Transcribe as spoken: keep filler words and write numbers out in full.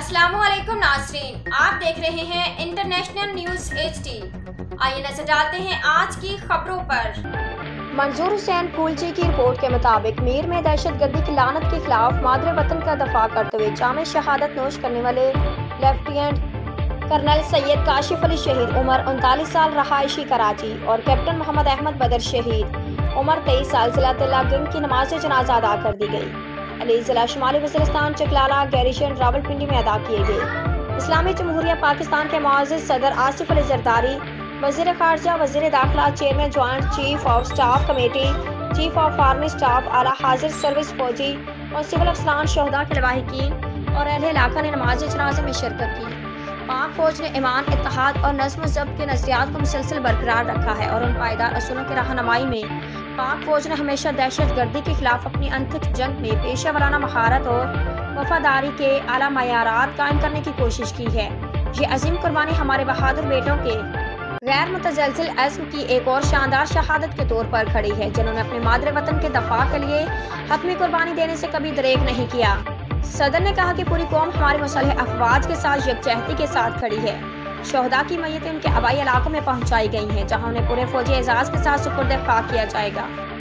अस्सलाम वालेकुम नाज़रीन, आप देख रहे हैं इंटरनेशनल न्यूज़ एच डी। आइए नजर डालते हैं आज की खबरों पर। मंजूर हुसैन कुलची की रिपोर्ट के मुताबिक मीर में दहशतगर्दी की लानत के खिलाफ मादरे वतन का दफा करते हुए जामे शहादत नोश करने वाले लेफ्टिनेंट कर्नल सैयद काशिफ अली शहीद उम्र उनतालीस साल रहायशी कराची और कैप्टन मोहम्मद अहमद बदर शहीद उम्र तेईस साल जिला तिल्ला गंज की नमाज जनाजा अदा कर दी गई। अली जिला शुमाली वज़ीरिस्तान चकलाला गैरिशन रावलपिंडी में अदा किए गए। इस्लामी जमहूरिया पाकिस्तान के मुअज़्ज़िज़ सदर आसिफ अली जरदारी, वज़ीर ख़ारजा, वज़ीर दाखिला, chairman joint chief of staff committee, chief of army staff, आला हाजिर सर्विस फौजी और सिविल अफसरान, शहदा के लवाहिकीन और अहले इलाका ने नमाज जनाजे में शिरकत की। पाक फौज ने ईमान, इत्तेहाद और नज़्म ज़ब्त के नज़रियात को मुसलसल बरकरार रखा है और उन पायदार असूलों की रहनुमाई में पाक फौज ने हमेशा दहशत गर्दी के खिलाफ अपनी अनथक जंग में पेशा वराना महारत और वफादारी के आला मयारात कायम करने की कोशिश की है। ये अजीम कुर्बानी हमारे बहादुर बेटों के गैर मुतज़लज़िल अज़्म की एक और शानदार शहादत के तौर पर खड़ी है, जिन्होंने अपने मादरे वतन के दफा के लिए हतमी कुर्बानी देने से कभी दरेक नहीं किया। सदर ने कहा कि पूरी कौम हमारे मुसल्ह अफवाज के साथ यकजहती के साथ खड़ी है। शहदा की मैयतें उनके आबाई इलाकों में पहुंचाई गई हैं, जहां उन्हें पूरे फौजी एजाज के साथ सुपुर्द खाक किया जाएगा।